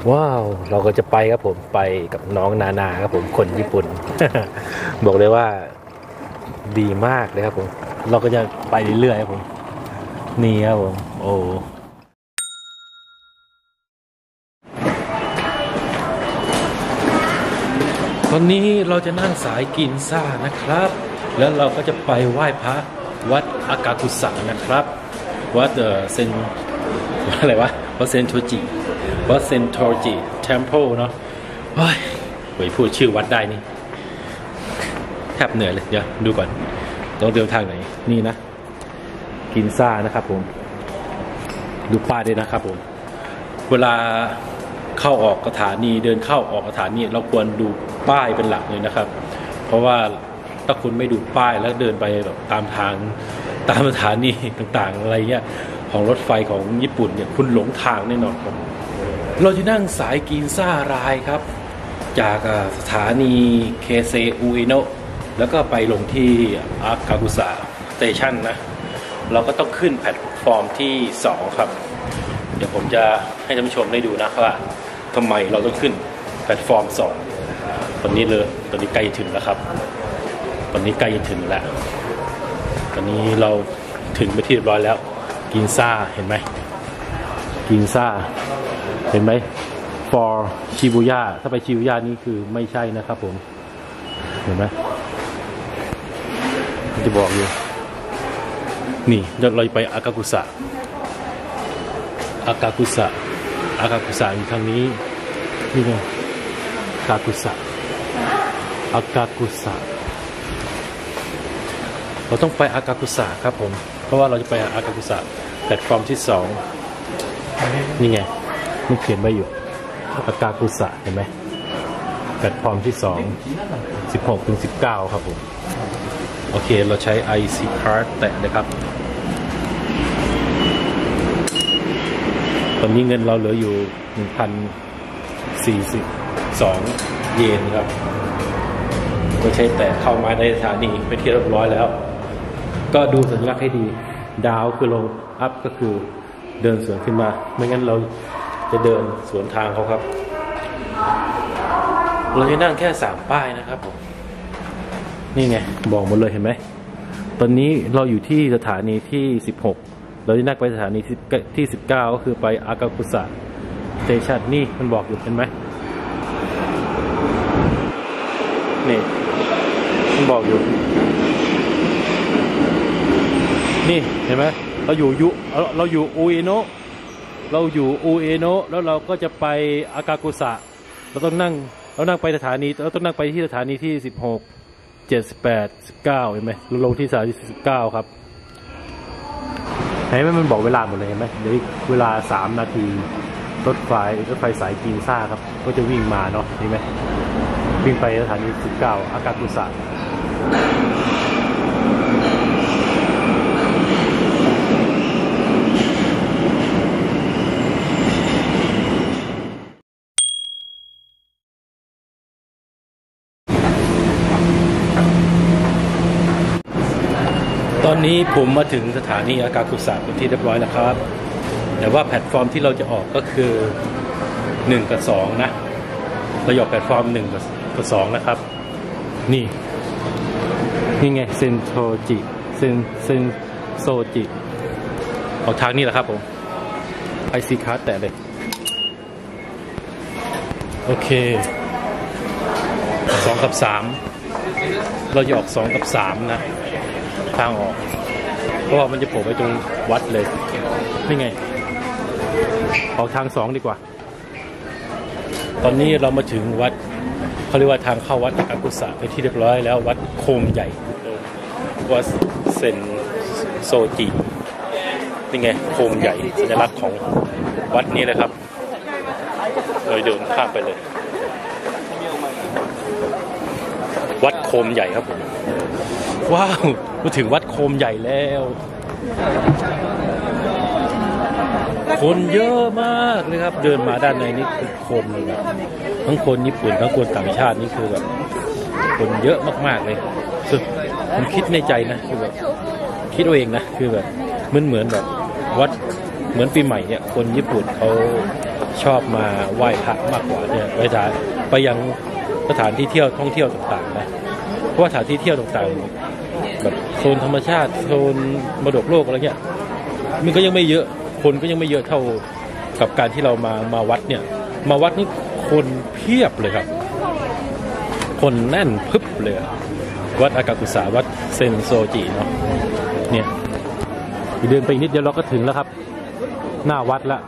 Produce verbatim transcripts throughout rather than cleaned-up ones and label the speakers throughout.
Speaker 1: ว้าวเราก็จะไปครับผมไปกับน้องนานาครับผมคนญี่ปุ่น บอกเลยว่าดีมากเลยครับผมเราก็จะไปเรื่อยๆครับผมนี่ครับผมโอ้ตอนนี้เราจะนั่งสายกินซ่านะครับแล้วเราก็จะไปไหว้พระวัดอากากุสะนะครับวัดเออเซนอะไรวะวัดเซนโทจิวัดเซนโทจิเทมเพลเนาะเฮ้ยไปพูดชื่อวัดได้นี่แทบเหนื่อยเลยเดี๋ยวดูก่อนต้องเดินทางไหนนี่นะกินซ่านะครับผมดูป้ายด้วยนะครับผมเวลาเข้าออกสถานีเดินเข้าออกสถานีเราควรดูป้ายเป็นหลักเลยนะครับเพราะว่าถ้าคุณไม่ดูป้ายแล้วเดินไปแบบตามทางตามสถานีต่างๆอะไรเงี้ยของรถไฟของญี่ปุ่นเนี่ยคุณหลงทางแน่นอนครับเราจะนั่งสายกินซ่ารายครับจากสถานีเคเซอุเอโนะแล้วก็ไปลงที่อากากุสะสเตชันนะเราก็ต้องขึ้นแพลตฟอร์มที่สองครับเดี๋ยวผมจะให้ท่านผู้ชมได้ดูนะว่าทำไมเราต้องขึ้นแพลตฟอร์มสองตอนนี้เลยตอนนี้ใกล้ถึงแล้วครับตอนนี้ใกล้ถึงแล้วตอนนี้เราถึงไปที่เรียบร้อยแล้วกินซ่าเห็นไหมกินซ่าเห็นไหม for ชิบูย่าถ้าไปชิบูย่านี่คือไม่ใช่นะครับผมเห็นไหมจะบอกอยู่นี่เราไปอากากุสะอากากุสะอากากุสะอยู่ทางนี้นี่ไงอากากุสะอากากุสะเราต้องไปอากากุสะครับผมเพราะว่าเราจะไปอากากุสะแพลตฟอร์มที่สองนี่ไงมันเขียนไว้อยู่อากากุสะเห็นไหมแพลตฟอร์มที่สอง สิบหกถึงสิบเก้าครับผมโอเคเราใช้ ไอ ซี Card แตะนะครับตอนนี้เงินเราเหลืออยู่ หนึ่งพันสี่สิบสอง เยนครับก็ใช้แตะเข้ามาในสถานีไปที่เรียบร้อยแล้วก็ดูสัญลักษณ์ให้ดีดาวคือลงอัพก็คือเดินสวนขึ้นมาไม่งั้นเราจะเดินสวนทางเขาครับเราจะนั่งแค่สามป้ายนะครับผมนี่ไงบอกหมดเลยเห็นไหมตอนนี้เราอยู่ที่สถานีที่สิบหกเราจะนั่งไปสถานีที่สิบเก้าก็คือไปอากากุสะสเตชันนี่มันบอกอยู่เห็นไหมนี่มันบอกอยู่นี่เห็นไหมเราอยู่ยุเราอยู่อุเอโนะเราอยู่อุเอโนะแล้วเราก็จะไปอากากุสะเราต้องนั่งเรานั่งไปสถานีเราต้องนั่งไปที่สถานีที่สิบหก เจ็ด สิบแปด สิบเก้าเห็นไหมเราลงที่สถานีสิบเก้าครับเห็นไหมมันบอกเวลาหมดเลยเห็นไหมเดี๋ยวเวลาสามนาทีรถไฟรถไฟสายกินซ่าครับก็จะวิ่งมาเนาะเห็นไหมวิ่งไปสถานีสิบเก้าอากากุสะตอนนี้ผมมาถึงสถานีอากากุสะเป็นที่เรียบร้อยแล้วครับแต่ว่าแพลตฟอร์มที่เราจะออกก็คือหนึ่งกับสองนะเราออกแพลตฟอร์มหนึ่งกับสองนะครับนี่นี่ไงเซนโทจิเซนเซนโซจิออกทางนี้แหละครับผมไอซีคัสแตะเลยโอเคสองกับสามเราจะออกสองกับสามนะทางออกเพราะว่ามันจะโผล่ไปตรงวัดเลยนี่ไงออกทางสองดีกว่าตอนนี้เรามาถึงวัดเขาเรียกว่าทางเข้าวัดอากากุสะเป็นที่เรียบร้อยแล้ววัดโคมใหญ่วัดเซนโซจินี่ไงโคมใหญ่สัญลักษณ์ของวัดนี้นะครับเลยเดินข้ามไปเลยวัดโคมใหญ่ครับผมว้าวมาถึงวัดโคมใหญ่แล้วคนเยอะมากเลยครับเดินมาด้านในนี่คือคนแบบทั้งคนญี่ปุ่นทั้งคนต่างชาตินี่คือแบบคนเยอะมากๆเลยผมคิดในใจนะคือแบบคิดเองนะคือแบบมันเหมือนแบบวัดเหมือนปีใหม่เนี่ยคนญี่ปุ่นเขาชอบมาไหว้พระมากกว่าเนี่ยไปจากไปยังสถานที่เที่ยวท่องเที่ยวต่างๆนะเพราะว่าสถานที่เที่ยวต่างๆแบบโซนธรรมชาติโซนมรดกโลกอะไรเงี้ยมันก็ยังไม่เยอะคนก็ยังไม่เยอะเท่ากับการที่เรามามาวัดเนี่ยมาวัดนี่คนเพียบเลยครับคนแน่นพึบเลยวัดอากากุสะวัดเซนโซจิเนาะเนี่ยเดินไปนิดเดียวเราก็ถึงแล้วครับหน้าวัดละ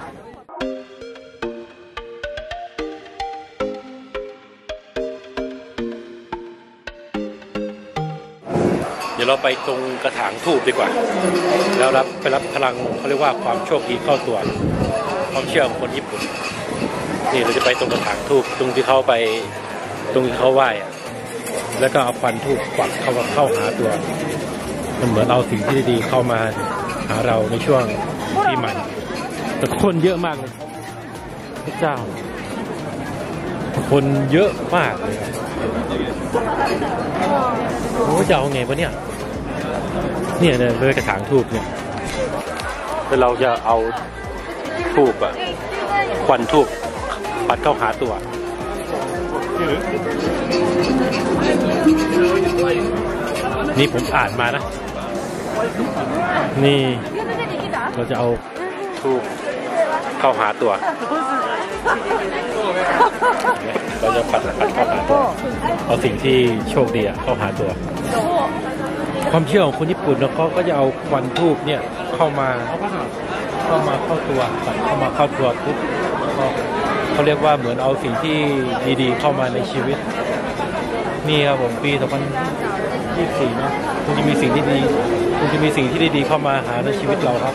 Speaker 1: เดี๋ยวเราไปตรงกระถางทูบดีกว่าแล้วรับไปรับพลังเขาเรียกว่าความโชคดีเข้าตัวความเชื่อของคนญี่ปุ่นนี่เราจะไปตรงกระถางทูบตรงที่เขาไปตรงที่เขาไหว้แล้วก็เอาควันทูบปักเข้าเข้าหาตัวมันเหมือนเอาสิ่งที่ดีเข้ามาหาเราในช่วงปีใหม่แต่คนเยอะมากเลยพระเจ้าคนเยอะมากเลยโอ้จะเอาไงวะเนี่ยเนี่ยเนี่ยเลยกระถางทูบเนี่ยแล้วเราจะเอาทูบอะควันทูบปัดเข้าหาตัวนี่ผมอ่านมานะนี่เราจะเอาทูบเข้าหาตัวเราจะปัดปัดเข้าหาตัวเอาสิ่งที่โชคดีเข้าหาตัวความเชื่อของคนญี่ปุ่นเขาก็จะเอาควันทูบเนี่ยเข้ามาเข้ามาเข้าตัวเข้ามาเข้าตัวปุ๊บเขาเรียกว่าเหมือนเอาสิ่งที่ดีๆเข้ามาในชีวิตนี่ครับผมปีสองพันยี่สิบสี่นะคุณจะมีสิ่งที่ดีคุณจะมีสิ่งที่ดีๆเข้ามาหาในชีวิตเราครับ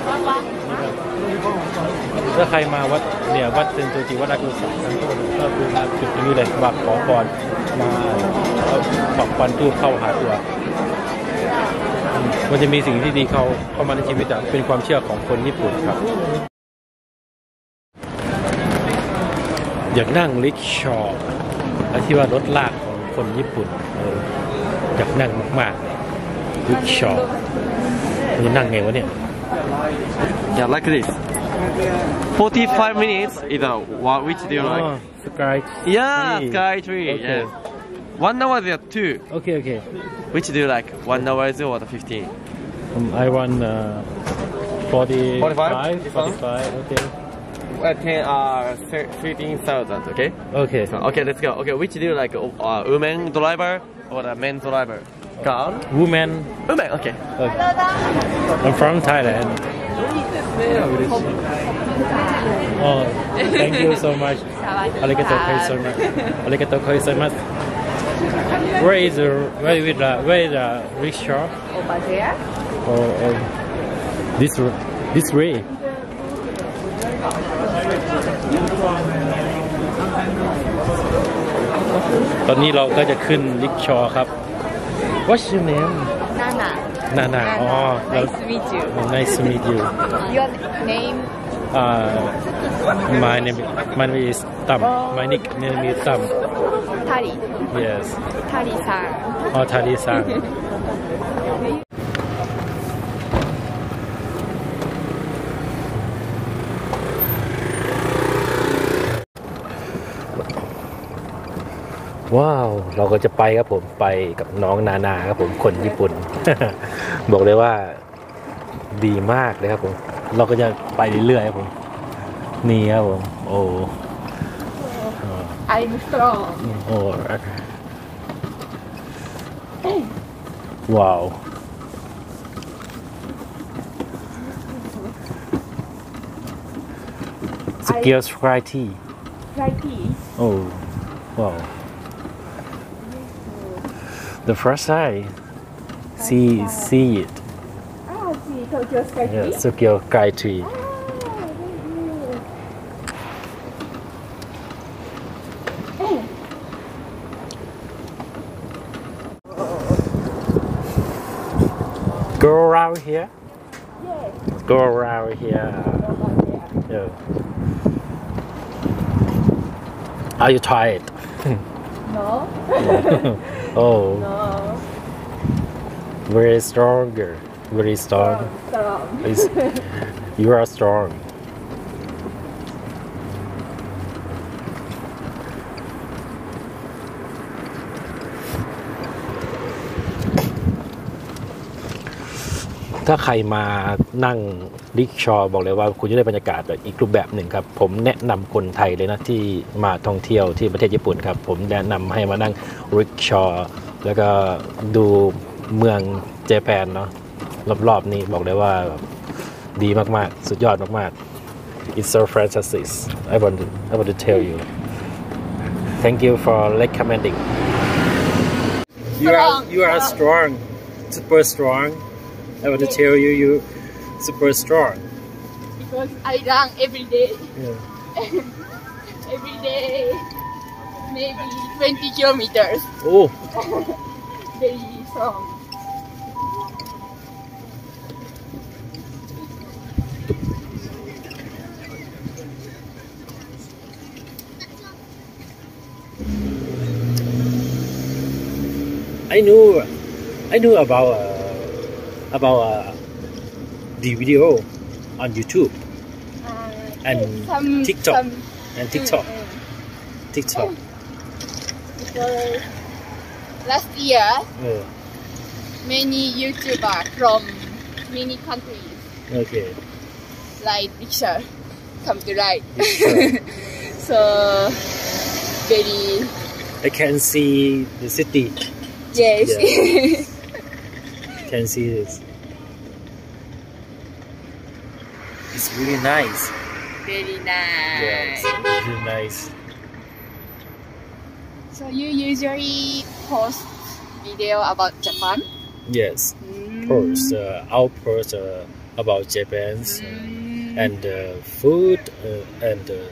Speaker 1: ถ้าใครมาวัดเนี่ยวัดเซนโตจิวัดอากุสะนั้นก็คือมาจุดนี้เลยมาขอพรมาปักควันทูบเข้าหาตัวมันจะมีสิ่งที่ดีเข้าเข้ามาในชีวิตเป็นความเชื่อของคนญี่ปุ่นครับอยากนั่งริกชอว์ที่ว่ารถลากของคนญี่ปุ่นอยากนั่งมากๆริกชอว์มันจะนั่งไงวะเนี่ย
Speaker 2: Yeah, like this. forty-five minutes is a what? Which do you like?
Speaker 1: Oh, sky
Speaker 2: Yeah,
Speaker 1: tree.
Speaker 2: sky tree.
Speaker 1: Okay.
Speaker 2: Yeah. One hour there two.
Speaker 1: Okay, okay.
Speaker 2: Which do you like? One hour or the fifteen?
Speaker 1: Um, I want uh, forty-five.
Speaker 2: Forty-five.
Speaker 1: Forty-five. Okay.
Speaker 2: Uh, ten, uh, fifteen thousand. Okay.
Speaker 1: Okay.
Speaker 2: So, okay, let's go. Okay, which do you like? Uh, woman driver or the man driver? Girl.
Speaker 1: Woman.
Speaker 2: Woman. Okay.
Speaker 1: Okay. I'm from Thailand. Oh, thank you so much. Arigatou gozaimasu. Arigatou gozaimasu. Where is the where is the where is the rickshaw?
Speaker 3: Over there.
Speaker 1: Or, or this this way. ตอนนี้เราก็จะขึ้นริกชอครับ What's your name?
Speaker 3: Nana.
Speaker 1: Nana. Oh,
Speaker 3: Nice to meet you.
Speaker 1: Nice to meet you.
Speaker 3: Your name?
Speaker 1: Uh, my name my name is Tam. My nickname is Tam.
Speaker 3: Tari.
Speaker 1: Yes.
Speaker 3: Tari-san.
Speaker 1: Oh, Tari-san. ว้าวเราก็จะไปครับผมไปกับน้องนานาครับผมคนญี่ปุ่น บอกเลยว่าดีมากเลยครับผมเราก็จะไปเรื่อยๆครับผมนี่ครับผมโอ้
Speaker 3: I'm strong.
Speaker 1: โอ้ว้าวสเกลสไครที่
Speaker 3: Right here.
Speaker 1: โอ้ว้าว The first time see see it
Speaker 3: Ah, see Tokyo Sky Tree.
Speaker 1: yeah Tokyo Sky Tree Go around here
Speaker 3: Yes.
Speaker 1: Go around here yeah Are you tired
Speaker 3: No.
Speaker 1: Oh
Speaker 3: No.
Speaker 1: very stronger very strong
Speaker 3: Strong.
Speaker 1: Is- you are strong ถ้าใครมานั่งริกชอบอกเลยว่าคุณจะได้บรรยากาศแบบอีกรูปแบบหนึ่งครับผมแนะนำคนไทยเลยนะที่มาท่องเที่ยวที่ประเทศญี่ปุ่นครับผมแนะนำให้มานั่งริกชอแล้วก็ดูเมืองเจแปนเนาะรอบๆนี้บอกเลยว่าดีมากๆสุดยอดมากๆ It's so fantastic I want to I want to tell you Thank you for recommending You are you are strong super strong I want to tell you you super strong
Speaker 3: because I run every day.
Speaker 1: yeah.
Speaker 3: Every day, maybe twenty kilometers.
Speaker 1: Oh
Speaker 3: Very strong.
Speaker 1: I knew I knew about uh, about uh, the video on YouTube
Speaker 3: Uh,
Speaker 1: and
Speaker 3: some,
Speaker 1: TikTok
Speaker 3: some,
Speaker 1: and TikTok
Speaker 3: Mm, mm.
Speaker 1: TikTok
Speaker 3: Because last year,
Speaker 1: uh,
Speaker 3: many YouTubers from many countries
Speaker 1: okay
Speaker 3: like Richard come to ride.
Speaker 1: Richard.
Speaker 3: So very
Speaker 1: I can see the city
Speaker 3: yes.
Speaker 1: Yeah. Can see this it's really nice
Speaker 3: Very nice.
Speaker 1: yes really nice
Speaker 3: So you usually post video about Japan?
Speaker 1: yes
Speaker 3: Mm.
Speaker 1: post uh, I'll post uh, about Japan's uh,
Speaker 3: Mm.
Speaker 1: and uh, food uh, and uh,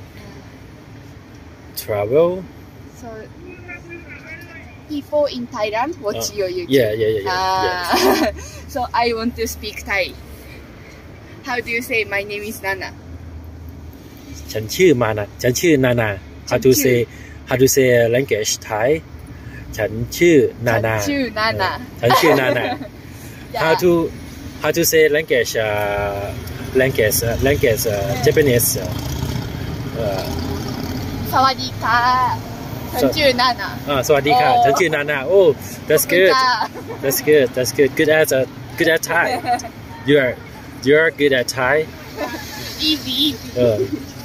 Speaker 1: travel
Speaker 3: So people in Thailand watch
Speaker 1: Uh,
Speaker 3: your YouTube.
Speaker 1: yeah yeah yeah, yeah. Yes.
Speaker 3: Ah, so I want to speak Thai. How do you say my name is Nana?
Speaker 1: ฉันชื่อมานะฉันชื่อนานา how to say how to say language Thai ฉันชื่อนานา
Speaker 3: ฉันชื่อนานา
Speaker 1: ฉันชื่อนานา
Speaker 3: Yeah.
Speaker 1: how to how to say language uh, language uh, language uh, Japanese uh, uh,
Speaker 3: สวัสดีค่ะฉันชื่อนานา
Speaker 1: ah สวัสดีค่ะ
Speaker 3: Oh.
Speaker 1: ฉันชื่อนานา oh that's
Speaker 3: ขอบคุณ
Speaker 1: good
Speaker 3: ค่ะ
Speaker 1: that's good that's good good at uh, good at Thai you are you are good at Thai
Speaker 3: easy easy
Speaker 1: เออ